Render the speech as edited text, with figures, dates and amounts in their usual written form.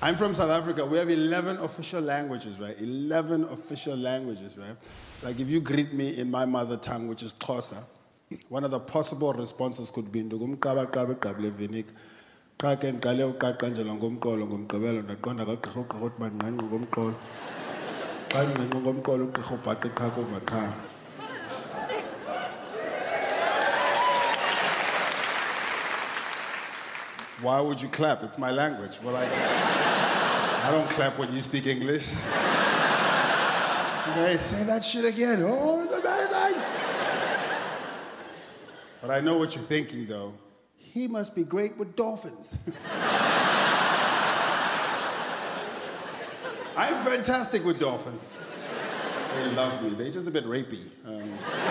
I'm from South Africa. We have 11 official languages, right? 11 official languages, right? Like if you greet me in my mother tongue, which is Xhosa, one of the possible responses could be ndugumqaba qaba qabla evinik. Xa ke ndiqale uqaqanjelwa ngomqolo ngomgqibelo ndaqonda kagqirha ugqirha uthi mandinqanqe ngomqolo. Xa ndinqanqe ngomqolo ugqirha ubhaqa iqhaka uva qha. Why would you clap? It's my language. Well, I don't clap when you speak English. Okay, say that shit again. Oh, it's amazing. But I know what you're thinking, though. He must be great with dolphins. I'm fantastic with dolphins. They love me. They're just a bit rapey.